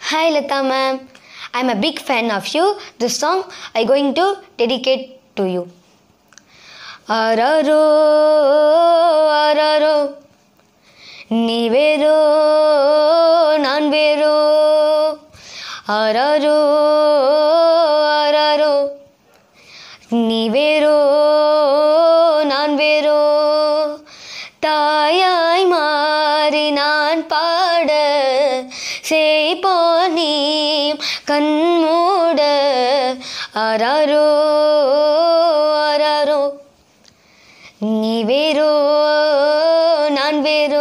Hi Lata ma'am, I'm a big fan of you. This song I'm going to dedicate to you. Araro, araro, நீ வேறோ நான் வேறோ அரரோ அரரோ நீ வேறோ நான் வேறோ தாயாய் மாறி நான் பாட செய்போல் நீ கண்மூட அரரோ அரரோ நீ வேறோ நான் வேறோ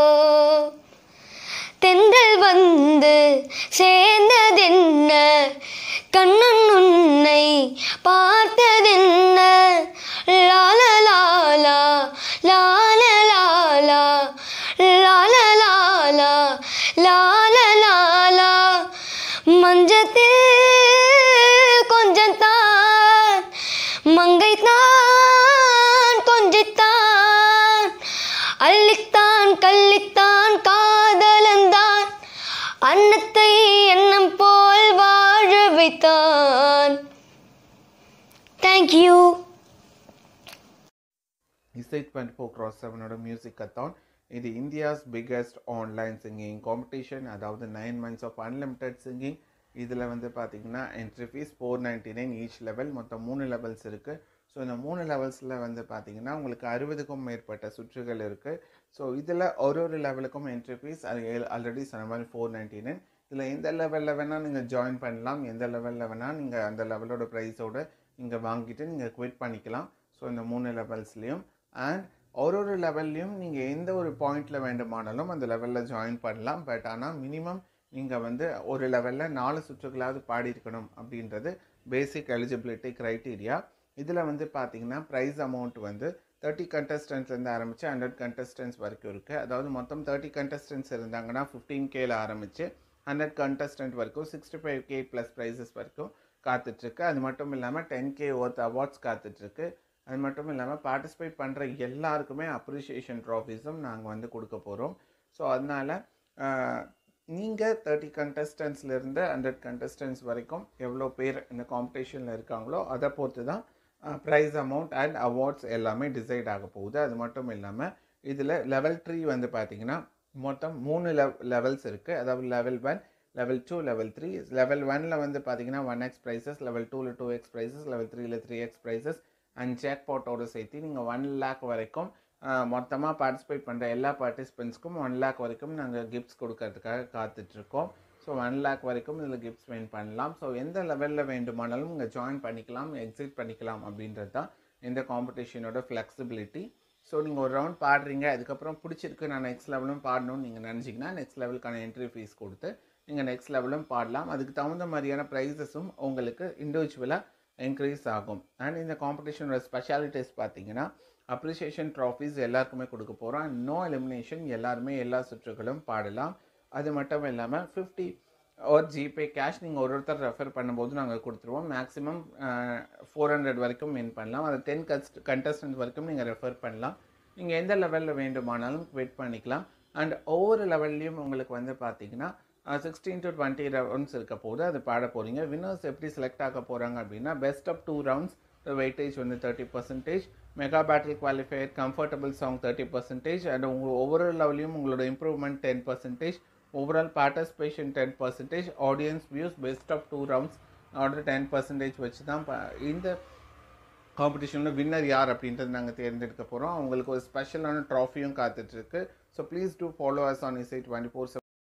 தென்றல் வந்து சேர்ந்ததென்ன கண்ணன் உன்னை பார்த்ததென்ன லாலலாலா லாலலாலா லாலலாலா லாலலாலா மஞ்சத்தில் கொஞ்சம் தான் மங்கைத்தான் கொஞ்சித்தான் அள்ளித்தான் கள்ளித்தான் காதலந்தான் அன்னத்தை எண்ணம் போல் வாழ வைத்தான். Thank you. MUSIQ0008 Musiqathan. இது India's biggest online singing competition. அதாவது 9 months of unlimited singing. இதில் வந்து பார்த்தீங்கன்னா என்ட்ரி ஃபீஸ் 499 ஈச் லெவல், மொத்தம் 3 லெவல்ஸ் இருக்குது. ஸோ இந்த 3 லெவல்ஸில் வந்து பார்த்தீங்கன்னா உங்களுக்கு 60க்கும் மேற்பட்ட சுற்றுகள் இருக்குது. ஸோ இதில் ஒரு லெவலுக்கும் என்ட்ரி ஃபீஸ் ஆல்ரெடி சொன்ன மாதிரி 499. இதில் எந்த லெவலில் வேணால் நீங்கள் ஜாயின் பண்ணலாம், எந்த லெவலில் வேணால் நீங்கள் அந்த லெவலோட ப்ரைஸோடு நீங்கள் வாங்கிட்டு நீங்கள் குவிட் பண்ணிக்கலாம். ஸோ இந்த 3 லெவல்ஸ்லேயும் அண்ட் ஒரு லெவல்லையும் நீங்கள் எந்த ஒரு பாயிண்டில் வேண்டுமானாலும் அந்த லெவலில் ஜாயின் பண்ணலாம். பட் ஆனால் மினிமம் நீங்கள் வந்து ஒரு லெவலில் 4 சுற்றுகளாவது பாடியிருக்கணும் அப்படின்றது பேசிக் எலிஜிபிலிட்டி க்ரைட்டீரியா. இதில் வந்து பார்த்தீங்கன்னா ப்ரைஸ் அமௌண்ட் வந்து 30 கண்டஸ்டன்ட்லேருந்து ஆரம்பித்து 100 கண்டஸ்டன்ஸ் வரைக்கும் இருக்குது. அதாவது மொத்தம் 30 கண்டஸ்டன்ஸ் இருந்தாங்கன்னா 15Kல ஆரம்பித்து 100 கண்டஸ்டன்ட் வரைக்கும் 65K ப்ளஸ் ப்ரைஸஸ் வரைக்கும் காத்துட்ருக்கு. அது மட்டும் இல்லாமல் 10K ஒர்த் அவார்ட்ஸ் காத்துட்ருக்கு. அது மட்டும் இல்லாமல் பார்ட்டிசிபேட் பண்ணுற எல்லாருக்குமே அப்ரிஷியேஷன் ட்ராஃபீஸும் நாங்கள் வந்து கொடுக்க போகிறோம். ஸோ அதனால் நீங்கள் 30 கண்டஸ்டன்ஸ்லேருந்து 100 கண்டஸ்டன்ஸ் வரைக்கும் எவ்வளோ பேர் இந்த காம்படிஷனில் இருக்காங்களோ அதை பொறுத்து தான் ப்ரைஸ் அமௌண்ட் அண்ட் அவார்ட்ஸ் எல்லாமே டிசைட் ஆக போகுது. அது மட்டும் இல்லாமல் இதில் லெவல் 3 வந்து பார்த்திங்கன்னா மொத்தம் 3 லெவல்ஸ் இருக்குது. அதாவது லெவல் 1, லெவல் 2, லெவல் 3. லெவல் 1ல் வந்து பார்த்திங்கன்னா 1x ப்ரைஸஸ், லெவல் 2ல் 2x ப்ரைஸஸ், லெவல் 3ல் 3x ப்ரைஸஸ் அண்ட் ஜாக்பாட்டோடு சேர்த்து நீங்கள் 1 lakh வரைக்கும் மொத்தமாக பார்ட்டிசிபேட் பண்ணுற எல்லா பார்ட்டிசிபெண்ட்ஸ்க்கும் 1 lakh வரைக்கும் நாங்கள் கிஃப்ட்ஸ் கொடுக்கறதுக்காக காத்துட்ருக்கோம். ஸோ 1 lakh வரைக்கும் இதில் கிஃப்ட்ஸ் வின் பண்ணலாம். ஸோ எந்த லெவலில் வேண்டுமானாலும் இங்கே ஜாயின் பண்ணிக்கலாம், எக்ஸிட் பண்ணிக்கலாம் அப்படின்றது தான் இந்த காம்படிஷனோட ஃப்ளெக்சிபிலிட்டி. ஸோ நீங்கள் ஒரு ரவுண்ட் பாடுறீங்க, அதுக்கப்புறம் பிடிச்சிருக்கு நான் நெக்ஸ்ட் லெவலும் பாடணும்னு நீங்கள் நினச்சிங்கன்னா நெக்ஸ்ட் லெவலுக்கான என்ட்ரி ஃபீஸ் கொடுத்து நீங்கள் நெக்ஸ்ட் லெவலும் பாடலாம். அதுக்கு தகுந்த மாதிரியான ப்ரைஸஸும் உங்களுக்கு இண்டிவிஜுவலாக இன்க்ரீஸ் ஆகும். அண்ட் இந்த காம்படிஷனோட ஸ்பெஷாலிட்டிஸ் பார்த்தீங்கன்னா அப்ரிஷியேஷன் ட்ராஃபீஸ் எல்லாருக்குமே கொடுக்க போகிறோம். நோ எலிமினேஷன், எல்லாருமே எல்லா சுற்றுகளும் பாடலாம். அது மட்டும் இல்லாமல் 50 ஒரு ஜிபே கேஷ் நீங்கள் ஒருத்தர் ரெஃபர் பண்ணும்போது நாங்கள் கொடுத்துருவோம். மேக்ஸிமம் 400 வரைக்கும் வின் பண்ணலாம். அது 10 கண்டஸ்டன்ட் வரைக்கும் நீங்கள் ரெஃபர் பண்ணலாம். நீங்கள் எந்த லெவலில் வேண்டுமானாலும் வெயிட் பண்ணிக்கலாம். அண்ட் ஒவ்வொரு லெவல்லையும் உங்களுக்கு வந்து பார்த்தீங்கன்னா 16 to 20 ரவுண்ட்ஸ் இருக்க போது அது பாட போகிறீங்க. வின்னர்ஸ் எப்படி செலக்ட் ஆக போகிறாங்க அப்படின்னா பெஸ்ட் ஆஃப் 2 ரவுண்ட்ஸ் வெயிட்டேஜ் வந்து 30%, mega battle qualifier comfortable song 30%, and உங்கள் ஒவ்வொரு லெவலையும் உங்களோட improvement 10%, overall participation 10%, audience views best of 2 rounds order 10% வச்சு தான் இந்த காம்படிஷனில் வின்னர் யார் அப்படின்றது நாங்கள் தேர்ந்தெடுக்க போகிறோம். அவங்களுக்கு ஒரு ஸ்பெஷலான ட்ராஃபியும் காத்துட்ருக்கு. So please do follow us on Isai 24/7.